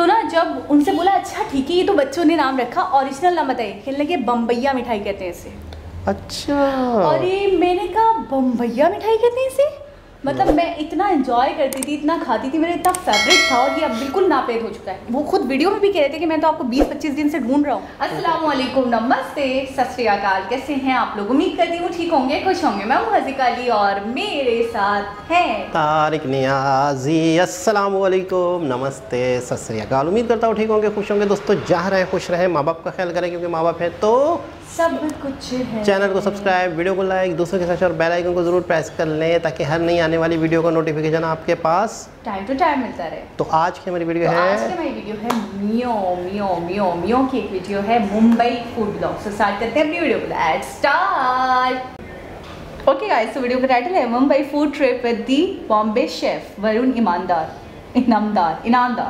तो ना जब उनसे बोला अच्छा ठीक है ये तो बच्चों ने नाम रखा, ओरिजिनल नाम बताइए, कहने लगे बम्बैया मिठाई कहते हैं इसे। अच्छा। और ये मैंने कहा बम्बैया मिठाई कहते हैं इसे, मतलब मैं इतना एंजॉय करती थी, इतना खाती थी, मेरा इतना फेवरेट था और ये अब बिल्कुल नापेद हो चुका है। वो खुद वीडियो में भी कह रहे थे कि मैं तो आपको 20-25 दिन से ढूंढ रहा हूँ। अस्सलाम वालेकुम, नमस्ते, सत श्री अकाल, कैसे हैं आप लोग? उम्मीद करती हूँ ठीक होंगे, खुश होंगे। मैं हूँ हज़ीका अली और मेरे साथ हैं तारिक नियाजी। अस्सलाम वालेकुम, नमस्ते, सत श्री अकाल। उम्मीद करता हूँ ठीक होंगे, खुश होंगे। दोस्तों जहाँ रहें खुश रहें, माँ बाप का ख्याल करें क्योंकि माँ बाप है तो सब कुछ है। चैनल को सब्सक्राइब, वीडियो को लाइक, दूसरों के साथ और बेल आइकन को जरूर प्रेस कर लें ताकि हर नई आने वाली वीडियो का नोटिफिकेशन आपके पास टाइम टू टाइम मिलता रहे। तो आज की हमारी वीडियो है, आज की हमारी वीडियो है मियो मियो मियो मियो की एक वीडियो है मुंबई फूड ब्लॉग। से स्टार्ट करते हैं अपनी वीडियो को। Let's start. ओके गाइस, तो वीडियो का टाइटल है Mumbai food trip with the Bombay chef Varun Inamdar.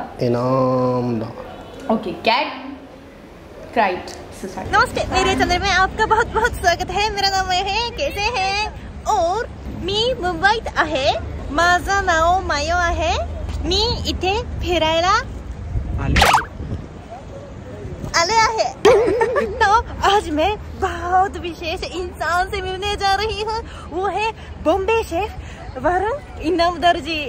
Okay, कैट क्राइट। नमस्ते, मेरे चैनल में आपका बहुत बहुत स्वागत है। मेरा नाम है, कैसे हैं? और मी मुंबईत आहे, माझं नाव मायो आहे, मी इथे फिरायला आले आहे। तो आज मैं बहुत विशेष इंसान से मिलने जा रही हूँ, वो है बॉम्बे शेफ वरुण इनामदार जी।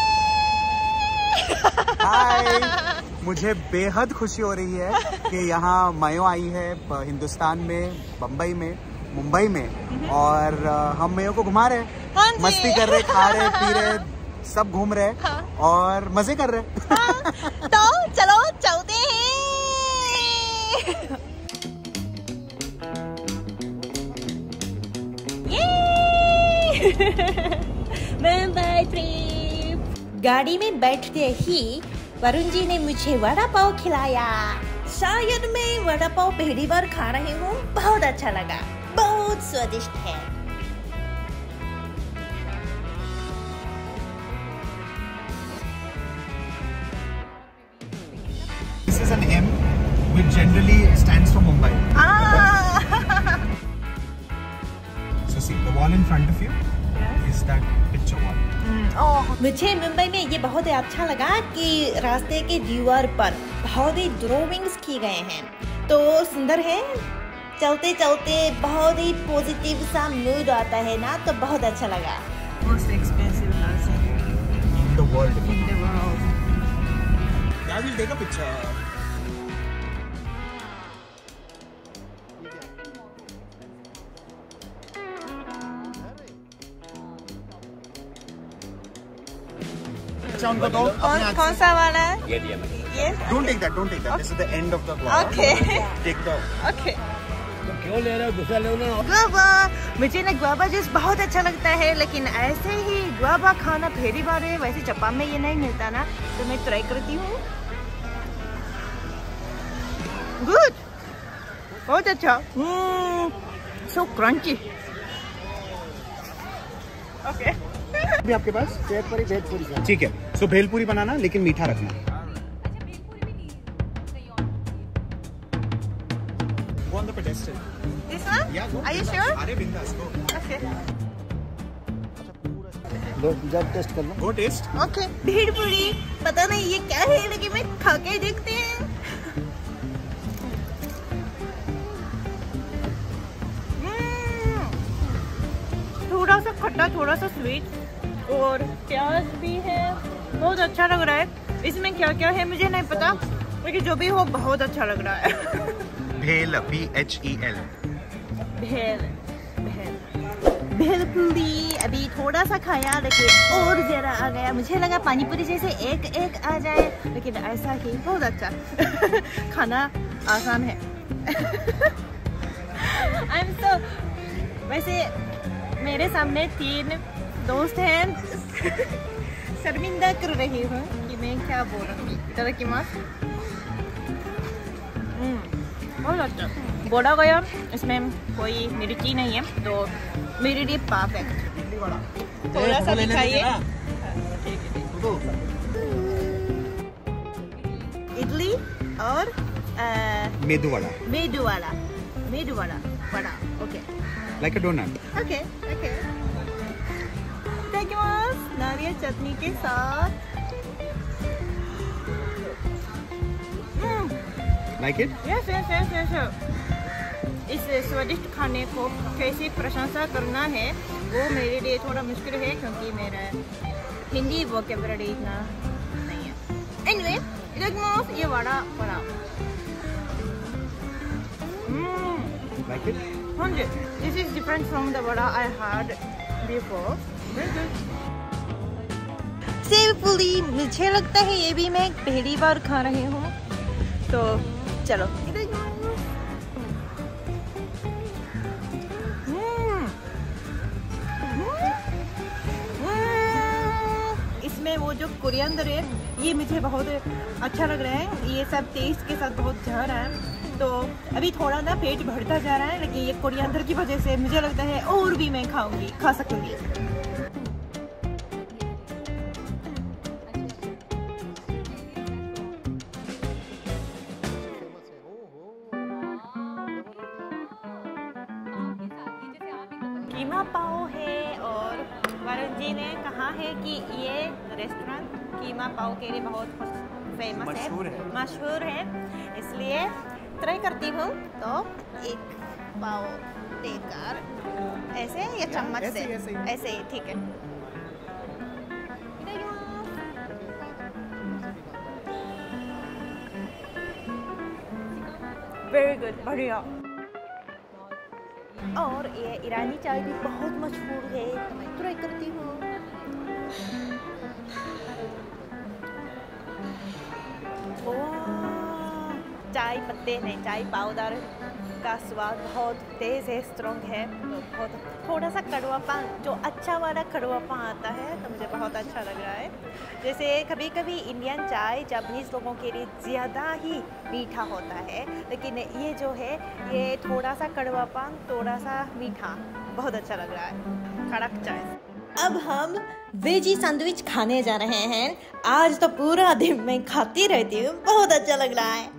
हाय, मुझे बेहद खुशी हो रही है कि यहाँ मायो आई है हिंदुस्तान में, बम्बई में, मुंबई में, और हम मायो को घुमा रहे हैं। हाँ, मस्ती कर रहे, खा रहे, पी रहे, सब घूम रहे। हाँ। और मजे कर रहे। हाँ, तो चलो चलते हैं। मुंबई ट्रिप। गाड़ी में बैठते ही वरुण जी ने मुझे वड़ा पाव खिलाया। शायद मैं वड़ा पाव पहली बार खा रही हूँ, बहुत अच्छा लगा, बहुत स्वादिष्ट है। This is an M which generally stands for Mumbai. So see, the wall in front of you is that picture wall. मुझे मुंबई में ये बहुत ही अच्छा लगा कि रास्ते के दीवार पर बहुत ही ड्राइंग्स किए गए हैं, तो सुंदर है। चलते चलते बहुत ही पॉजिटिव सा मूड आता है ना, तो बहुत अच्छा लगा। Most expensive house In the world. in the world. Yeah, we'll take a picture. अच्छा, उनको दो। कौन सा वाला है? ये Don't take that. Don't take that. This is the end of the guava. Okay. Take the. Okay. क्यों ले रहे हो? दूसरा लो ना। गुआवा, मुझे ना गुआवा जूस बहुत अच्छा लगता है, लेकिन ऐसे ही गुआवा खाना पहली बार है। वैसे जापान में ये नहीं मिलता ना, तो मैं ट्राई करती हूँ। गुड, बहुत अच्छा। So crunchy. ओके। भी आपके पास भेलपुरी। ठीक है, सो भेलपुरी बनाना, लेकिन मीठा रखना। Go on the pedestal. This one? Yeah, go. Are you sure? अरे बिंदास, go. Okay. जब टेस्ट कर लो। Go taste. Okay. भेलपुरी, पता नहीं ये क्या है, लेकिन मैं खा के देखते हैं। थोड़ा सा खट्टा, थोड़ा सा स्वीट और प्याज भी है, बहुत अच्छा लग रहा है। इसमें क्या क्या है मुझे नहीं पता, लेकिन जो भी हो बहुत अच्छा लग रहा है। भेल, BHEL। भेलपुरी अभी थोड़ा सा खाया, लेकिन और ज्यादा आ गया। मुझे लगा पानीपुरी जैसे एक एक आ जाए, लेकिन ऐसा ही बहुत अच्छा। खाना आसान है। I'm so, वैसे मेरे सामने 3 दोस्त हैं। शर्मिंदा कर रही हूँ कि मैं क्या बोल रही हूँ। इतादाकिमासु। बहुत अच्छा। बोला गया इसमें कोई मिर्ची नहीं है, तो मेरे लिए परफेक्ट। थोड़ा सा दिखाइए। इडली और medu vada. Medu vada vada. Okay. Like a donut. Okay okay. नारियल चटनी के साथ Like it? Yes. इस स्वादिष्ट खाने को कैसे प्रशंसा करना है वो मेरे लिए थोड़ा मुश्किल है क्योंकि मेरा हिंदी वोकैबुलरी इतना नहीं है. Anyway, ये vada. Like it? This is different from the vada I had before. Very good. Sev puri मुझे लगता है ये भी मैं पहली बार खा रही हूँ तो चलो. इसमें वो जो कोरिएंडर है ये मुझे बहुत अच्छा लग रहा है. ये सब टेस्ट के साथ बहुत जा रहा है तो अभी थोड़ा ना पेट भरता जा रहा है लेकिन ये कोरिएंडर की वजह से मुझे लगता है और भी मैं खा सकूंगी. कीमा पाव है और वरुण जी ने कहा है कि ये रेस्टोरेंट कीमा पाव के लिए बहुत फेमस है, मशहूर है, इसलिए ट्राई करती हूँ. तो एक पाव देकर ऐसे या चम्मच से ऐसे ही ठीक है. वेरी गुड, बढ़िया. और ये ईरानी चाय भी बहुत मशहूर है तो मैं ट्राई करती हूँ. चाय पत्ते नहीं, चाय पाउडर का स्वाद बहुत तेज है, स्ट्रॉन्ग है तो बहुत थोड़ा सा कड़वापन, जो अच्छा वाला कड़वापन आता है तो मुझे बहुत अच्छा लग रहा है. जैसे कभी कभी इंडियन चाय जापानीज लोगों के लिए ज़्यादा ही मीठा होता है लेकिन ये जो है ये थोड़ा सा कड़वापन थोड़ा सा मीठा बहुत अच्छा लग रहा है. कड़क चाय. अब हम वेजी सैंडविच खाने जा रहे हैं. आज तो पूरा दिन मैं खाती रहती हूँ, बहुत अच्छा लग रहा है.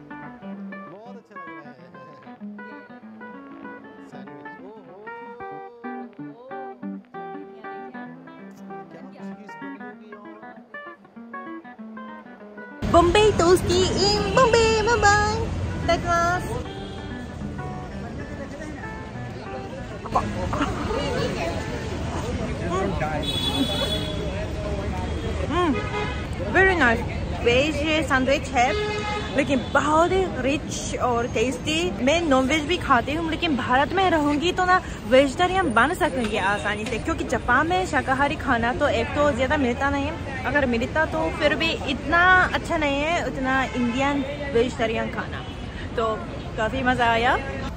Bombay Toasty in Bombay, bye-bye. Thanks. Very nice. Veg sandwich है लेकिन बहुत ही रिच और टेस्टी. मैं नॉनवेज भी खाती हूँ लेकिन भारत में रहूँगी तो ना वेजिटेरियन बन सकूँगी आसानी से क्योंकि जापान में शाकाहारी खाना तो एक तो ज़्यादा मिलता नहीं है, अगर मिलता तो फिर भी इतना अच्छा नहीं है उतना इंडियन वेजिटेरियन खाना. तो काफ़ी मज़ा आया.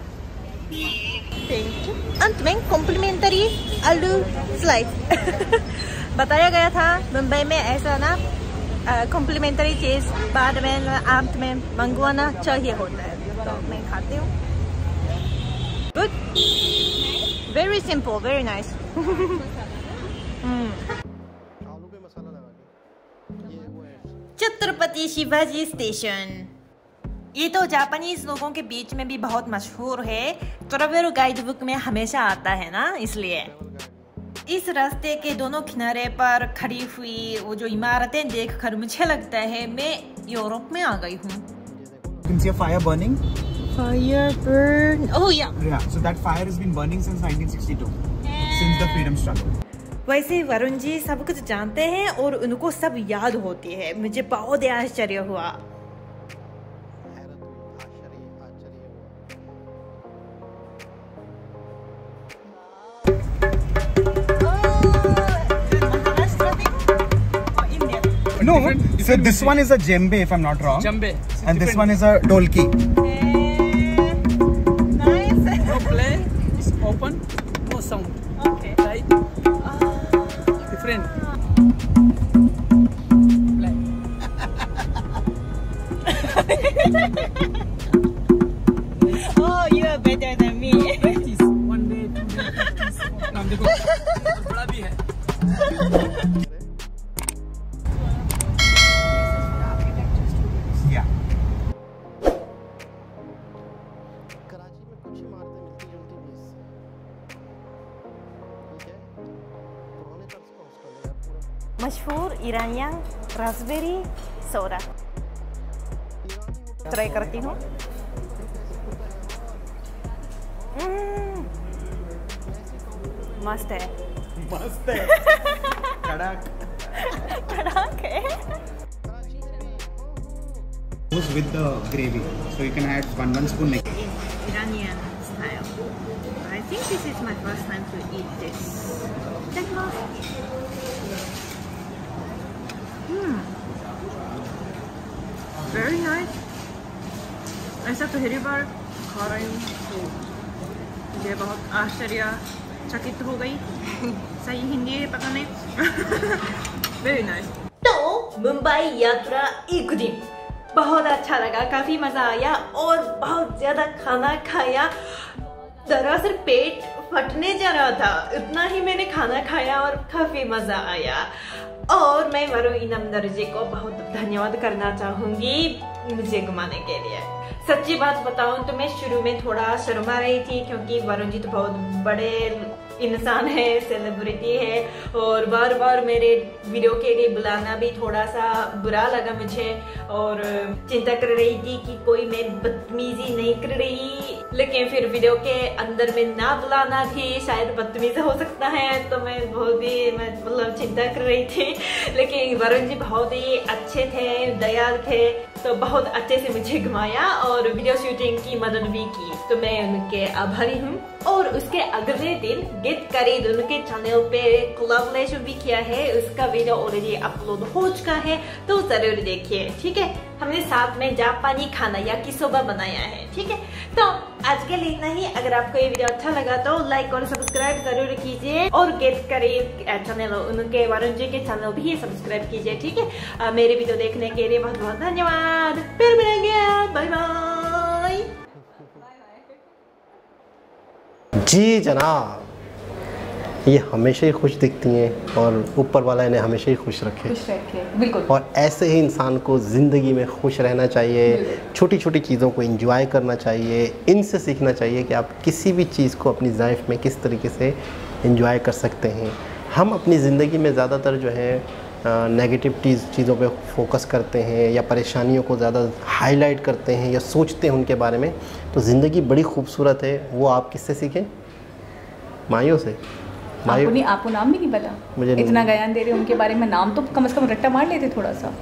अंत में कॉम्प्लीमेंट्री आलू स्लाइस बताया गया था मुंबई में ऐसा ना कॉम्प्लीमेंट्री चीज़ बाद में अंत में मंगवाना चाहिए होता है तो मैं खाती हूँ. Good, very simple, very nice. Chhatrapati Shivaji station. ये तो जापानीज लोगों के बीच में भी बहुत मशहूर है, ट्रैवल गाइड बुक में हमेशा आता है ना, इसलिए. इस रास्ते के दोनों किनारे पर खड़ी हुई वो जो इमारतें देखकर मुझे लगता है मैं यूरोप में आ गई हूँ. You can see a fire burning. Fire burn. Oh yeah. Yeah. So that fire has been burning since 1962, since the freedom struggle. वैसे वरुण जी सब कुछ जानते हैं और उनको सब याद होती है. मुझे बहुत आश्चर्य हुआ. No, so this one is a djembe if I'm not wrong. Djembe. And this one is a dolki. Nice. No play, it's open, no sound. Okay. Right? Different. Play. Oh, you are better than me. Practice. One day, 2 day, practice. नाम देखो, बड़ा भी है. Yeah. Karachi में कुछ इमारतें मिलती जुलती भी इससे. ठीक है, पुराने तर्ज का हॉस्टल है पूरा. मशहूर ईरानियन रास्पबेरी सोडा ट्राई करती हूँ. मस्त है, मस्त है। कड़क कड़क है। with the gravy, so you can add one spoon. Iranian style. I think this is my first time to eat this. Very nice. ऐसा पहली बार खा रही हूँ तो मुझे बहुत आश्चर्यचकित हो गई। सही हिंदी है पता नहीं। Very nice. तो मुंबई यात्रा एक दिन बहुत अच्छा लगा, काफी मजा आया और बहुत ज्यादा खाना खाया। दरअसल पेट फटने जा रहा था, इतना ही मैंने खाना खाया और काफी मजा आया। और मैं वरुण इनाम दर्जे को बहुत धन्यवाद करना चाहूंगी मुझे घुमाने के लिए। सच्ची बात बताऊं तो मैं शुरू में थोड़ा शर्मा रही थी क्योंकि वरुण जी तो बहुत बड़े इंसान है, सेलिब्रिटी है और बार बार मेरे वीडियो के लिए बुलाना भी थोड़ा सा बुरा लगा मुझे और चिंता कर रही थी कि कोई मैं बदतमीजी नहीं कर रही, लेकिन फिर वीडियो के अंदर में ना बुलाना भी शायद बदतमीजी हो सकता है तो मैं बहुत ही मतलब चिंता कर रही थी। लेकिन वरुण जी बहुत ही अच्छे थे, दयाल थे, तो बहुत अच्छे से मुझे घुमाया और वीडियो शूटिंग की मदद भी की, तो मैं उनके आभारी हूँ। और उसके अगले दिन गेट करीब उनके चैनल पे कोलैबोरेशन भी किया है, उसका वीडियो ऑलरेडी अपलोड हो चुका है तो जरूर देखिए, ठीक है। हमने साथ में जापानी खाना याकिसोबा बनाया है, ठीक है। तो आज के लिए इतना ही। अगर आपको ये वीडियो अच्छा लगा तो लाइक और सब्सक्राइब जरूर कीजिए और गेट करीब चैनल उनके वरुण जी के चैनल भी सब्सक्राइब कीजिए, ठीक है। मेरे वीडियो देखने के लिए बहुत बहुत धन्यवाद। फिर मिलेंगे, बाय बाय। जी जनाब, ये हमेशा ही खुश दिखती हैं और ऊपर वाला इन्हें हमेशा ही खुश रखे। बिल्कुल। और ऐसे ही इंसान को ज़िंदगी में खुश रहना चाहिए, छोटी छोटी चीज़ों को एंजॉय करना चाहिए, इनसे सीखना चाहिए कि आप किसी भी चीज़ को अपनी लाइफ में किस तरीके से एंजॉय कर सकते हैं। हम अपनी ज़िंदगी में ज़्यादातर जो है नेगेटिव चीज़ों पे फोकस करते हैं या परेशानियों को ज़्यादा हाईलाइट करते हैं या सोचते हैं उनके बारे में। तो ज़िंदगी बड़ी खूबसूरत है, वो आप किससे सीखें? माइयों से। आपको नाम भी नहीं पता? मुझे इतना ज्ञान दे रहे उनके बारे में, नाम तो कम से कम रट्टा मार लेते थोड़ा सा।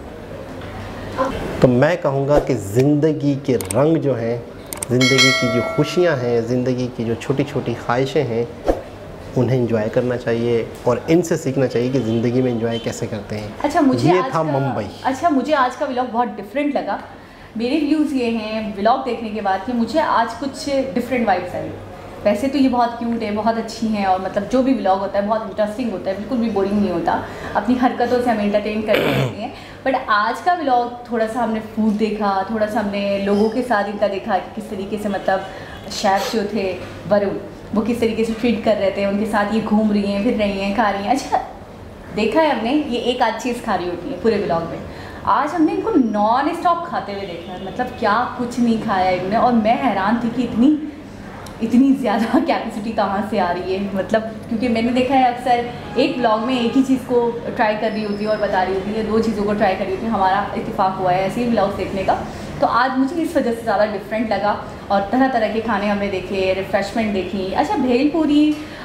तो मैं कहूँगा कि ज़िंदगी के रंग जो हैं, ज़िंदगी की जो खुशियाँ हैं, ज़िंदगी की जो छोटी छोटी ख्वाहिशें हैं, उन्हें एंजॉय करना चाहिए और इनसे सीखना चाहिए कि ज़िंदगी में एंजॉय कैसे करते हैं। अच्छा, मुझे ये था मुंबई। अच्छा, मुझे आज का व्लॉग बहुत डिफरेंट लगा। मेरे व्यूज़ ये हैं व्लॉग देखने के बाद कि मुझे आज कुछ डिफरेंट वाइब्स आई। वैसे तो ये बहुत क्यूट है, बहुत अच्छी हैं और मतलब जो भी व्लॉग होता है बहुत इंटरेस्टिंग होता है, बिल्कुल भी बोरिंग नहीं होता, अपनी हरकतों से हम एंटरटेन करते रहते हैं। बट आज का व्लॉग थोड़ा सा हमने फूड देखा, थोड़ा सा हमने लोगों के साथ इनका देखा कि किस तरीके से मतलब शेफ जो थे वरुण, वो किस तरीके से ट्रीट कर रहे थे, उनके साथ ये घूम रही हैं, फिर रही हैं, खा रही हैं। अच्छा देखा है हमने, ये एक आध चीज़ खा रही होती है पूरे व्लॉग में। आज हमने इनको नॉन स्टॉप खाते हुए देखा है, मतलब क्या कुछ नहीं खाया इन्होंने। और मैं हैरान थी कि इतनी ज़्यादा कैपेसिटी कहाँ से आ रही है, मतलब क्योंकि मैंने देखा है अक्सर एक ब्लॉग में एक ही चीज़ को ट्राई कर रही होती है और बता रही होती है, दो चीज़ों को ट्राई कर रही होती है। हमारा इत्तेफाक हुआ है ऐसे ही ब्लॉग देखने का, तो आज मुझे इस वजह से ज़्यादा डिफरेंट लगा और तरह तरह के खाने हमने देखे, रिफ़्रेशमेंट देखी। अच्छा, भेलपूरी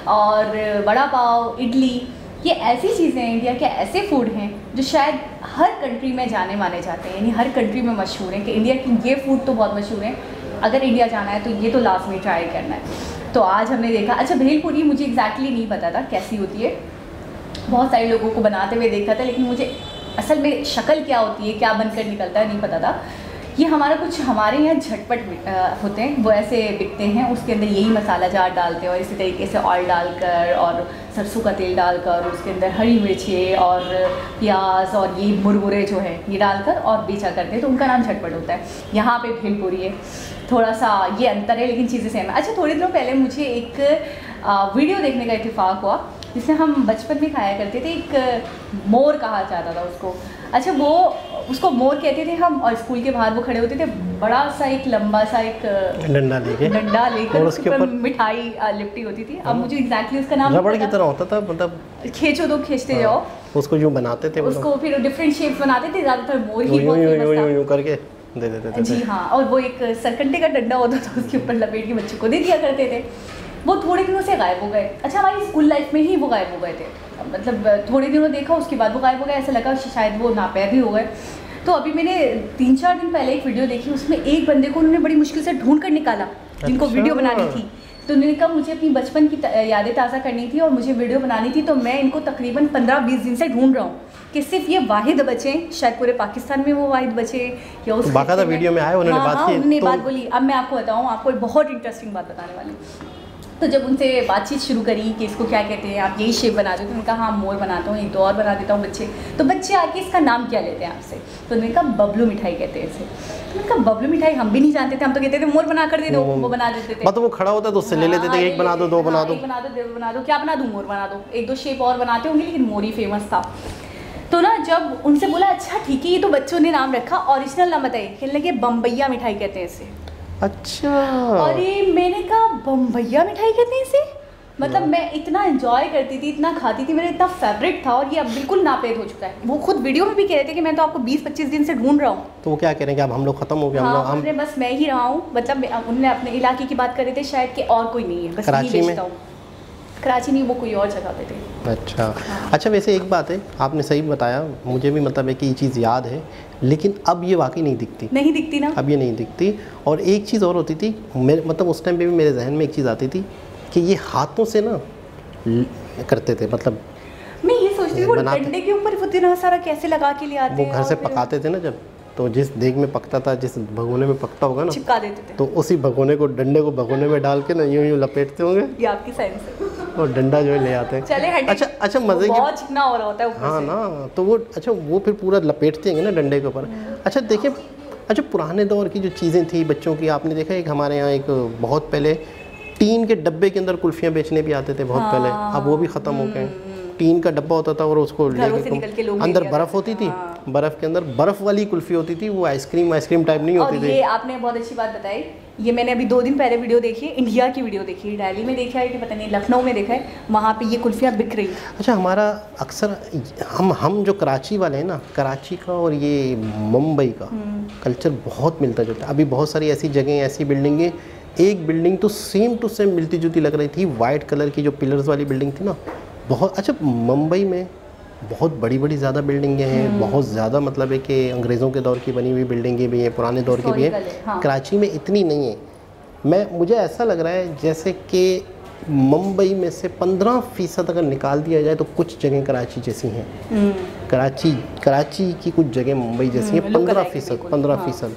और वड़ा पाव, इडली, ये ऐसी चीज़ें हैं, इंडिया के ऐसे फूड हैं जो शायद हर कंट्री में जाने माने जाते हैं, यानी हर कंट्री में मशहूर हैं कि इंडिया की ये फूड तो बहुत मशहूर है, अगर इंडिया जाना है तो ये तो लाजमी ट्राई करना है। तो आज हमने देखा। अच्छा, भेलपूरी मुझे एग्जैक्टली नहीं पता था कैसी होती है, बहुत सारे लोगों को बनाते हुए देखा था, लेकिन मुझे असल में शक्ल क्या होती है, क्या बनकर निकलता है, नहीं पता था। ये हमारे यहाँ झटपट होते हैं, वो ऐसे बिकते हैं, उसके अंदर यही मसाला जार डालते हैं और इसी तरीके से ऑयल डालकर और सरसों का तेल डालकर उसके अंदर हरी मिर्चें और प्याज और ये मुरमुरे जो है ये डालकर और बेचा करते हैं, तो उनका नाम झटपट होता है। यहाँ पे भेलपूरी है, थोड़ा सा ये अंतर है लेकिन चीज़ें सेम है। अच्छा, थोड़ी दिनों पहले मुझे एक वीडियो देखने का इत्तेफाक हुआ जिसे हम बचपन में खाया करते थे, एक मोर कहा जाता था उसको। अच्छा, वो उसको मोर कहते थे हम, और स्कूल के बाहर वो खड़े होते थे, बड़ा सा एक लंबा सा एक डंडा लेकर और उसके ऊपर मिठाई लिपटी होती थी। अब मुझे एग्जैक्टली उसका नाम रबड़ की तरह होता था, मतलब खींचो तो खींचते जाओ, उसको यूँ बनाते थे, उसको फिर डिफरेंट शेप्स बनाते थे, ज़्यादातर मोर ही यूँ करके दे देते थे। जी हाँ, और वो एक सरकंडे का डंडा होता था, उसके ऊपर लपेट के बच्चों को दे दिया करते थे। वो थोड़े दिनों से गायब हो गए। अच्छा, हमारी स्कूल लाइफ में ही वो गायब हो गए थे, मतलब थोड़े दिनों देखा, उसके बाद वो गायब हो गए। ऐसा लगा शायद वो नापैद ही हो गए। तो अभी मैंने 3-4 दिन पहले एक वीडियो देखी, उसमें एक बंदे को उन्होंने बड़ी मुश्किल से ढूंढ कर निकाला, जिनको अच्छा। वीडियो बनानी थी। तो उन्होंने कहा मुझे अपनी बचपन की यादें ताज़ा करनी थी और मुझे वीडियो बनानी थी, तो मैं इनको तकरीबन 15-20 दिन से ढूंढ रहा हूँ कि सिर्फ ये वाहिद बचे, शायद पूरे पाकिस्तान में वो वाहिद बचे या उस बाकायदा वीडियो में आए, उन्होंने बात की, उन्होंने तो बात बोली। अब मैं आपको बताऊँ, आपको एक बहुत इंटरेस्टिंग बात बताने वाली। तो जब उनसे बातचीत शुरू करी कि इसको क्या कहते हैं, आप यही शेप बना दो, तो उन्होंने कहा हाँ मोर बनाता हूँ, एक दो और बना देता हूँ बच्चे। तो बच्चे आके इसका नाम क्या लेते हैं आपसे? तो उन्होंने कहा बबलू मिठाई कहते हैं इसे। तो मैंने कहा बबलू मिठाई हम भी नहीं जानते थे, हम तो कहते थे मोर बना कर दे दो, वो बना देते थे। मतलब वो खड़ा होता तो उससे ले लेते थे, एक बना दो, दो बना दो, एक बना दो, दो बना दो, क्या बना दूँ, मोर बना दो। एक दो शेप और बनाते होंगे, लेकिन मोर ही फेमस था। तो ना जब उनसे बोला अच्छा ठीक है, ये तो बच्चों ने नाम रखा, ओरिजिनल नाम बताइए, कहने लगे बम्बैया मिठाई कहते हैं इसे। अच्छा। अरे मैंने कहा बम्बैया मिठाई कहते हैं इसे? मतलब मैं इतना एंजॉय करती थी, इतना खाती थी, मेरा इतना फेवरेट था, और ये अब बिल्कुल नापेद हो चुका है। वो खुद वीडियो में भी कह रहे थे कि मैं तो आपको 20-25 दिन से ढूंढ रहा हूँ। तो वो क्या कह रहे हैं कि अब हम लोग खत्म हो गए? हाँ, हम उन्होंने बस मैं ही रहा हूँ, मतलब उन्होंने अपने इलाके की बात कर रहे थे शायद, कि और कोई नहीं है, बस कराची यही में? बेचता हूँ। कराची नहीं, वो कोई और जगह पे थे। अच्छा। अच्छा, वैसे एक बात है, आपने सही बताया, मुझे भी मतलब है कि ये चीज़ याद है, लेकिन अब ये वाकई नहीं दिखती। नहीं दिखती ना? अब ये नहीं दिखती। और एक चीज़ और होती थी, मेरे मतलब उस टाइम पे भी मेरे जहन में एक चीज़ आती थी कि ये हाथों से ना करते थे, मतलब मैं ये सोचती हूँ वो बनाते- डंडे के ऊपर वो इतना सारा कैसे लगा के ले आते वो हैं, घर से और फिर पकाते थे ना जब, तो जिस देग में पकता था, जिस भगोने में पकता होगा ना, चिपका देते थे। तो उसी भगोने को, डंडे को भगोने में डाल के ना यूं यूं लपेटते होंगे, ये आपकी साइंस है। और डंडा जो है ले आते हैं। चले हटे। अच्छा अच्छा, मज़े की बहुत चिकना हो रहा होता है ऊपर हाँ से। ना, तो वो अच्छा वो फिर पूरा लपेटते हैं ना डंडे के ऊपर। अच्छा देखिए, अच्छा पुराने दौर की जो चीज़ें थी बच्चों की, आपने देखा एक हमारे यहाँ एक बहुत पहले टीन के डब्बे के अंदर कुल्फियाँ बेचने भी आते थे बहुत पहले, अब वो भी ख़त्म हो गए। टीन का डब्बा होता था और उसको घरों से निकल के लेके लोग अंदर लेके बर्फ़ आते होती थे। थी, हाँ। बर्फ़ के अंदर बर्फ़ वाली कुल्फ़ी होती थी, वो आइसक्रीम टाइप नहीं होती और थी। ये आपने बहुत अच्छी बात बताई, ये मैंने अभी 2 दिन पहले वीडियो देखी है, इंडिया की वीडियो देखी है, दिल्ली में देखा है कि पता नहीं लखनऊ में देखा है, वहाँ पे ये कुल्फियाँ बिक रही। अच्छा, हमारा अक्सर हम जो कराची वाले हैं ना, कराची का और ये मुंबई का कल्चर बहुत मिलता जुलता है। अभी बहुत सारी ऐसी जगहें, ऐसी बिल्डिंगें, एक बिल्डिंग तो सेम टू सेम मिलती जुलती लग रही थी, वाइट कलर की जो पिलर्स वाली बिल्डिंग थी ना, बहुत। अच्छा, मुंबई में बहुत बड़ी बड़ी ज़्यादा बिल्डिंगें हैं, बहुत ज़्यादा, मतलब है कि अंग्रेज़ों के दौर की बनी हुई बिल्डिंगें भी हैं, पुराने दौर की भी हैं। हाँ। कराची में इतनी नहीं है। मुझे ऐसा लग रहा है जैसे कि मुंबई में से 15% अगर निकाल दिया जाए तो कुछ जगह कराची जैसी हैं। कराची की कुछ जगह मुंबई जैसी हैं, 15%।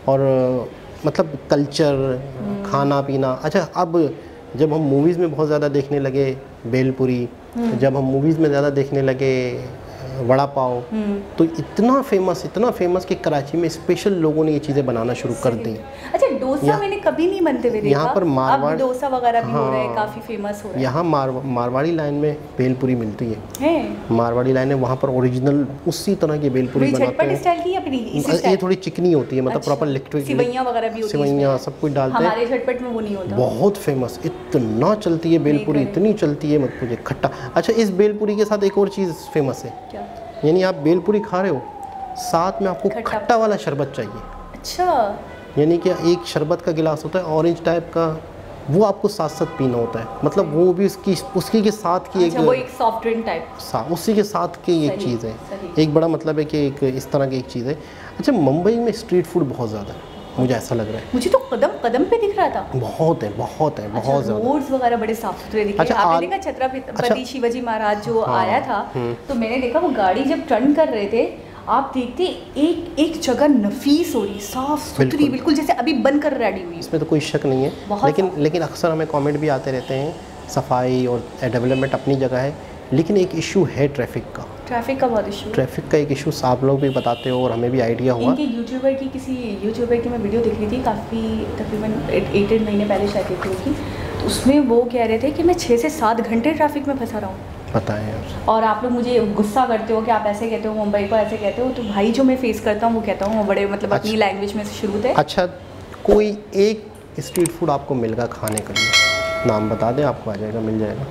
और मतलब कल्चर, खाना पीना। अच्छा, अब जब हम मूवीज़ में बहुत ज़्यादा देखने लगे भेलपुरी, जब हम मूवीज़ में ज़्यादा देखने लगे वड़ा पाव, तो इतना फेमस कि कराची में स्पेशल लोगों ने ये चीज़ें बनाना शुरू कर दी। अच्छा, डोसा मैंने कभी नहीं बनते हुए देखा। यहाँ पर मारवाड़, अब डोसा वगैरह भी हो रहा है, हाँ, काफ़ी फेमस हो रहा है। यहाँ मारवाड़ी लाइन में भेलपुरी मिलती है। मारवाड़ी लाइन है, वहाँ पर ओरिजिनल उसी तरह की भेलपुरी बनाते झटपट हैं। स्टाइल की या फिर इसी ये स्टाइल? थोड़ी चिकनी होती है, मतलब प्रॉपर लिक्विड, सिवैयाँ वगैरह भी होती हैं सिवैयाँ इसमें। सब कुछ डालते हैं। हमारे झटपट में वो नहीं होता। बहुत फेमस, इतना चलती है भेलपुरी, इतनी चलती है मत पूछिए, खट्टा। अच्छा, इस भेलपुरी के साथ एक और चीज़ फेमस है, क्या? यानी आप भेलपुरी खा रहे हो, साथ में आपको खट्टा वाला शरबत चाहिए। अच्छा, यानी कि एक शरबत का गिलास होता है ऑरेंज टाइप का, वो आपको साथ साथ पीना होता है, मतलब वो भी उसकी के साथ की अच्छा, वो एक सॉफ्ट ड्रिंक टाइप, उसी के साथ की एक चीज़ है। एक बड़ा मतलब है कि एक इस तरह की एक चीज़ है। अच्छा, मुंबई में स्ट्रीट फूड बहुत ज़्यादा है, मुझे ऐसा लग रहा है। मुझे तो कदम कदम पे दिख रहा था। बहुत है बहुत ज़्यादा। रोड्स वगैरह बड़े साफ सुथरे दिखे। अच्छा, आपने देखा छत्रपति शिवाजी महाराज जो हाँ, आया था, तो मैंने देखा वो गाड़ी जब टर्न कर रहे थे, आप देखते एक जगह नफीस हो रही, साफ सुथरी, बिल्कुल जैसे अभी बनकर रेडी हुई। इसमें तो कोई शक नहीं है, लेकिन अक्सर हमें कमेंट भी आते रहते हैं, सफाई और डेवलपमेंट अपनी जगह है, लेकिन एक इशू है ट्रैफिक का बहुत इशू। ट्रैफिक का एक इशू आप लोग भी बताते हो और हमें भी आइडिया हुआ। इनके किसी यूट्यूबर की मैं वीडियो देख रही थी, काफ़ी तकरीबन 8 महीने पहले शायद देखी होगी, तो उसमें वो कह रहे थे कि मैं 6 से 7 घंटे ट्रैफिक में फंसा रहा हूँ। बताएं यार। और आप लोग मुझे गुस्सा करते हो कि आप ऐसे कहते हो, मुंबई को ऐसे कहते हो, तो भाई जो मैं फेस करता हूँ वो कहता हूँ, वो बड़े मतलब अपनी लैंग्वेज में से शुरू थे। अच्छा, कोई एक स्ट्रीट फूड आपको मिलेगा खाने के लिए, नाम बता दें, आपको आ जाएगा, मिल जाएगा।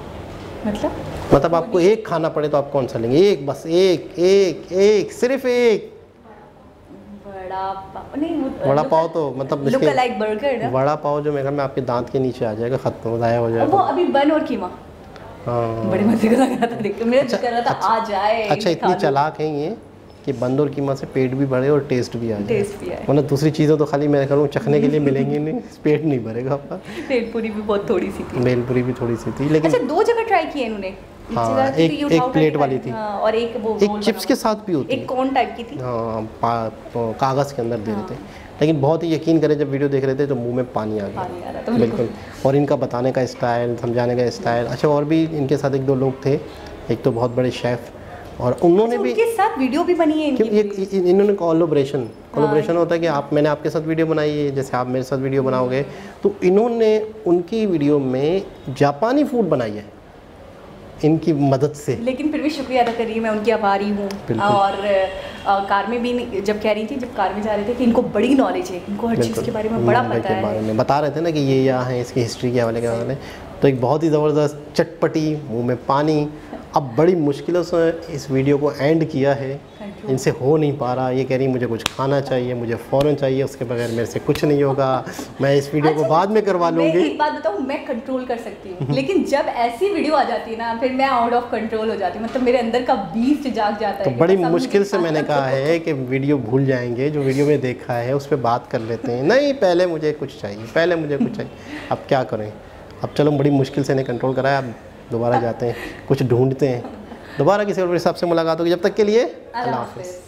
मतलब आपको एक खाना पड़े तो आप कौन सा लेंगे? एक, बस एक, सिर्फ एक। बड़ा वड़ा पाव तो मतलब लुक लाइक बर्गर ना। वड़ा पाव जो मेरे ख्याल में आपके दांत के नीचे आ जाएगा, खत्म ज़ाया हो जाएगा। वो अभी बन और कीमा हाँ बड़ी मजे का लग रहा था देख के, मेरा दिल कर रहा था आ जाए। अच्छा, इतनी चालाक है ये कि बंद और कीमा से पेट भी भरे और टेस्ट भी आ जाए। टेस्ट भी आए, मतलब दूसरी चीज़ें तो खाली मैं कहूँ चखने के लिए मिलेंगी नहीं, पेट नहीं भरेगा आपका। भेलपुरी भी बहुत थोड़ी सी थी। भेलपुरी भी थोड़ी सी थी, लेकिन अच्छा 2 जगह ट्राई किए इन्होंने। हाँ, एक प्लेट वाली थी और एक वो एक चिप्स के साथ भी होती है, एक कॉर्न टाइप की थी। हाँ, कागज़ के अंदर दे रहे थे, लेकिन बहुत ही यकीन करें जब वीडियो देख रहे थे तो मुंह में पानी आ गया। बिल्कुल। और इनका बताने का स्टाइल, समझाने का स्टाइल। अच्छा, और भी इनके साथ 1-2 लोग थे, एक तो बहुत बड़े शेफ़, और उन्होंने भी उनके साथ वीडियो भी बनी है इनकी। इन्होंने कोलैबोरेशन होता है कि मैंने आपके साथ वीडियो बनाई है, जैसे आप मेरे साथ वीडियो बनाओगे, तो इन्होंने उनकी वीडियो में जापानी फूड बनाई है इनकी मदद से। लेकिन फिर भी शुक्रिया अदा करिए, मैं उनकी आभारी हूँ। और कार में भी जब कह रही थी, जब कार में जा रहे थे कि इनको बड़ी नॉलेज है, इनको हर चीज़ के बारे में बड़ा पता है। बारे में बता रहे थे ना कि ये यहाँ है, इसकी हिस्ट्री के हवाले के हवाले। तो एक बहुत ही ज़बरदस्त चटपटी, मुंह में पानी। अब बड़ी मुश्किलों से इस वीडियो को एंड किया है, इनसे हो नहीं पा रहा। ये कह रही मुझे कुछ खाना चाहिए, मुझे फ़ौरन चाहिए, उसके बगैर मेरे से कुछ नहीं होगा, मैं इस वीडियो को बाद में करवा लूँगी। मैं एक बात बताऊँ, मैं कंट्रोल कर सकती हूँ, लेकिन जब ऐसी वीडियो आ जाती है ना, फिर मैं आउट ऑफ कंट्रोल हो जाती हूँ। मतलब मेरे अंदर का बीस्ट जाग जाता है। तो बड़ी मुश्किल से मैंने कहा है कि वीडियो भूल जाएंगे, जो वीडियो में देखा है उस पर बात कर लेते हैं। नहीं, पहले मुझे कुछ चाहिए, पहले मुझे कुछ चाहिए। अब क्या करें? अब चलो, बड़ी मुश्किल से इन्हें कंट्रोल कराया, अब दोबारा जाते हैं, कुछ ढूंढते हैं, दोबारा किसी और हिसाब से मुलाकात होगी। जब तक के लिए अल्लाह हाफ़िज़।